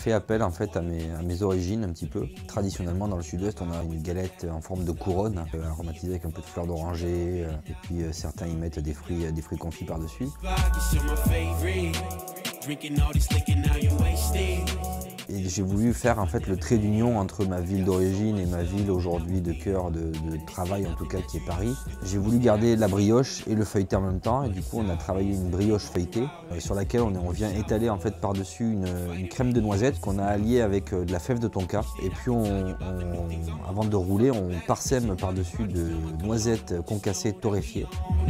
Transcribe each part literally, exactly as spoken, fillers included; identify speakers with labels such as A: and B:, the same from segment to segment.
A: fait appel en fait à mes, à mes origines un petit peu. Traditionnellement dans le sud-ouest, on a une galette en forme de couronne, euh, aromatisée avec un peu de fleurs d'oranger, euh, et puis euh, certains y mettent des fruits, des fruits confits par-dessus. Et j'ai voulu faire en fait le trait d'union entre ma ville d'origine et ma ville aujourd'hui de cœur de, de travail, en tout cas qui est Paris. J'ai voulu garder la brioche et le feuilleté en même temps, et du coup on a travaillé une brioche feuilletée euh, sur laquelle on, on vient étaler en fait par-dessus une, une crème de noisette qu'on a alliée avec euh, de la fève de tonka. Et puis on, on, avant de rouler, on parsème par-dessus de noisettes concassées torréfiées.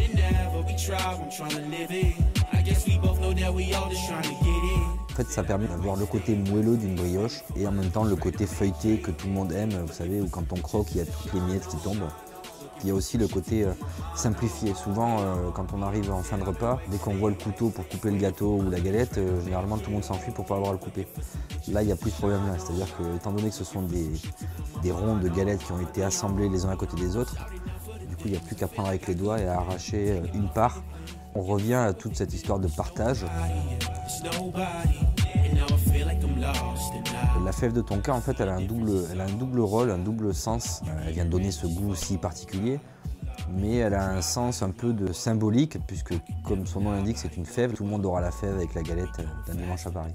A: En fait, ça permet d'avoir le côté moelleux d'une brioche et en même temps le côté feuilleté que tout le monde aime, vous savez, où quand on croque, il y a toutes les miettes qui tombent. Il y a aussi le côté euh, simplifié. Souvent, euh, quand on arrive en fin de repas, dès qu'on voit le couteau pour couper le gâteau ou la galette, euh, généralement tout le monde s'enfuit pour ne pas avoir à le couper. Là, il n'y a plus ce problème-là. C'est-à-dire que, étant donné que ce sont des, des ronds de galettes qui ont été assemblés les uns à côté des autres, du coup, il n'y a plus qu'à prendre avec les doigts et à arracher une part. On revient à toute cette histoire de partage. La fève de tonka, en fait, elle a un double, elle a un double rôle, un double sens. Elle vient donner ce goût si particulier, mais elle a un sens un peu de symbolique, puisque, comme son nom l'indique, c'est une fève. Tout le monde aura la fève avec la galette d'un dimanche à Paris.